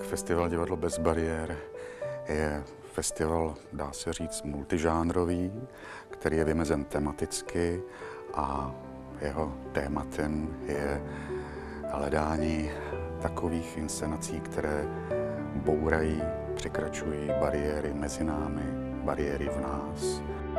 Festival Divadlo bez bariér je festival, dá se říct, multižánrový, který je vymezen tematicky a jeho tématem je hledání takových inscenací, které bourají, překračují bariéry mezi námi, bariéry v nás.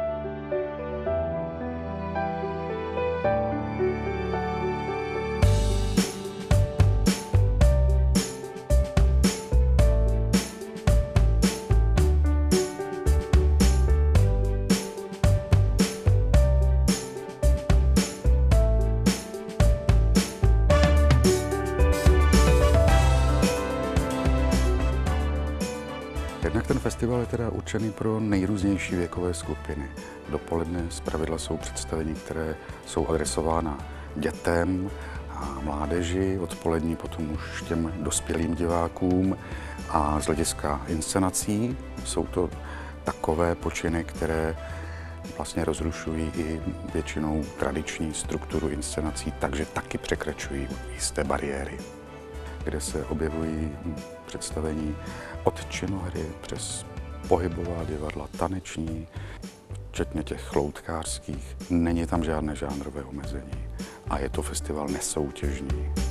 Jednak ten festival je teda určený pro nejrůznější věkové skupiny. Dopoledne zpravidla jsou představení, které jsou adresována dětem a mládeži, odpolední potom už těm dospělým divákům a z hlediska inscenací jsou to takové počiny, které vlastně rozrušují i většinou tradiční strukturu inscenací, takže taky překračují jisté bariéry, kde se objevují představení od činohry přes pohybová divadla, taneční, včetně těch loutkářských. Není tam žádné žánrové omezení a je to festival nesoutěžní.